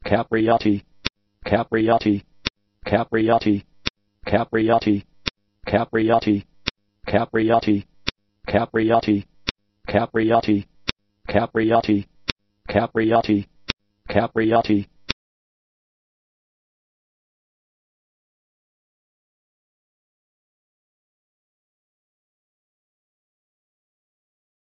capriati, capriati, capriati, capriati, capriati, capriati, capriati, capriati, capriati, capriati, capriati.